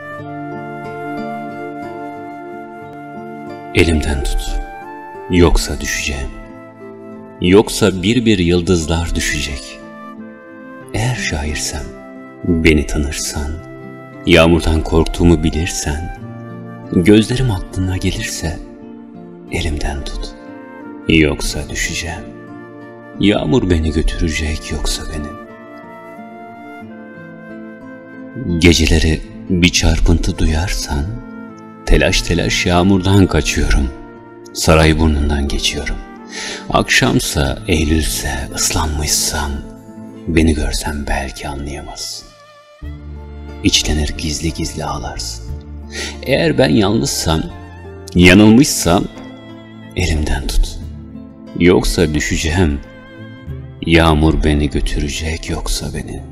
Elimden tut, yoksa düşeceğim. Yoksa bir bir yıldızlar düşecek. Eğer şairsem, beni tanırsan, yağmurdan korktuğumu bilirsen, gözlerim aklına gelirse, elimden tut, yoksa düşeceğim. Yağmur beni götürecek, yoksa beni. Geceleri bir çarpıntı duyarsan, telaş telaş yağmurdan kaçıyorum, Sarayburnu'ndan geçiyorum. Akşamsa, Eylülse, ıslanmışsam, beni görsen belki anlayamazsın. İçlenir gizli gizli ağlarsın. Eğer ben yalnızsam, yanılmışsam, elimden tut, yoksa düşeceğim. Yağmur beni götürecek, yoksa beni.